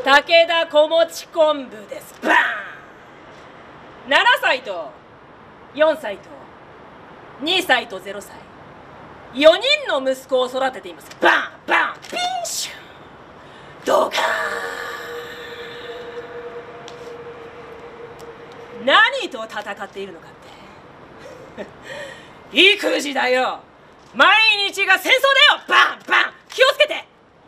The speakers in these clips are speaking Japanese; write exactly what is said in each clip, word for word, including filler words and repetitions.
武田小餅昆布です。バーン。ななさいとよんさいとにさいとゼロさい、よにんの息子を育てています。バンバンピンシュドカーン。何と戦っているのかって育児だよ。毎日が戦争だよ。バンバン。気をつけて。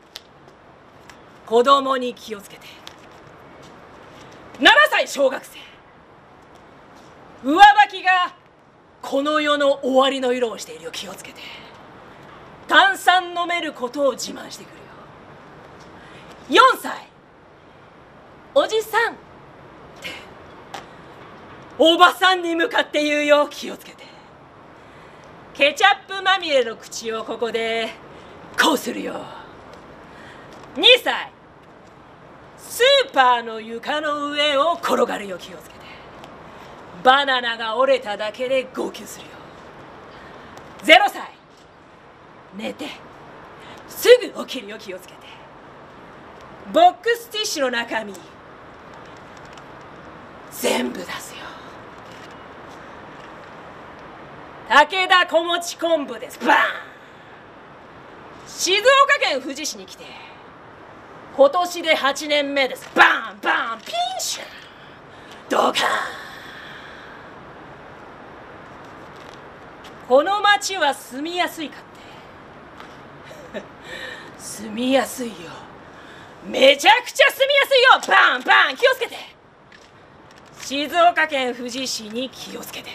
子供に気をつけて。ななさい小学生、上履きがこの世の終わりの色をしているよ。気をつけて。炭酸飲めることを自慢してくるよ。よんさいおじさんっておばさんに向かって言うよ。気をつけて。ケチャップまみれの口をここでこうするよ。にさいスーパーの床の上を転がるよ。気をつけて。バナナが折れただけで号泣するよ。ゼロさい寝てすぐ起きるよ。気をつけて。ボックスティッシュの中身全部出すよ。武田小餅昆布です。バーン。静岡県富士市に来て今年ではちねんめです。バンバンピンシュドカーン。この町は住みやすいかって住みやすいよ。めちゃくちゃ住みやすいよ。バンバン。気をつけて。静岡県富士市に気をつけて。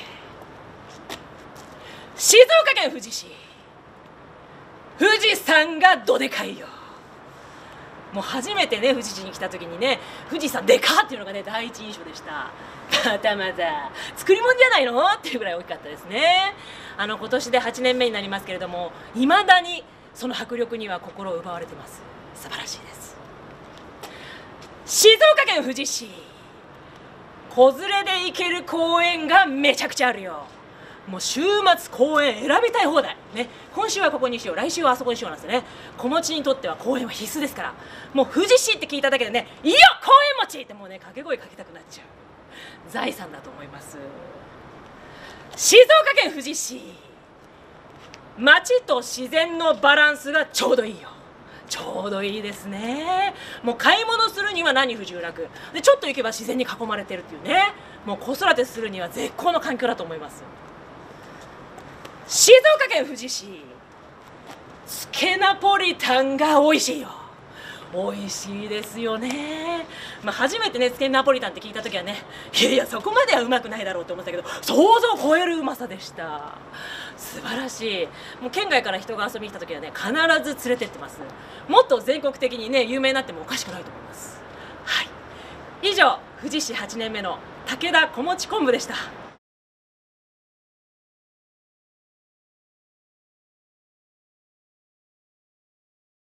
静岡県富士市、富士山がどでかいよ。もう初めてね富士市に来た時にね、富士山でかっていうのがね第一印象でした。またまた作り物じゃないのっていうぐらい大きかったですね。あの今年ではちねんめになりますけれども、いまだにその迫力には心を奪われてます。素晴らしいです。静岡県富士市、子連れで行ける公園がめちゃくちゃあるよ。もう週末公園選びたい放題ね。今週はここにしよう、来週はあそこにしようなんですね。子持ちにとっては公園は必須ですから、もう富士市って聞いただけでね、いいよ公園持ちってもうね掛け声かけたくなっちゃう。財産だと思います。静岡県富士市、街と自然のバランスがちょうどいいよ。ちょうどいいですね。もう買い物するには何不自由なくで、ちょっと行けば自然に囲まれてるっていうね、もう子育てするには絶好の環境だと思います。静岡県富士市、つけナポリタンが美味しいよ。美味しいですよね。まあ、初めてねつけナポリタンって聞いた時はね、いやいやそこまではうまくないだろうと思ったけど、想像を超えるうまさでした。素晴らしい。もう県外から人が遊びに来た時はね必ず連れてってます。もっと全国的にね有名になってもおかしくないと思います。はい、以上富士市はちねんめの武田小餅昆布でした。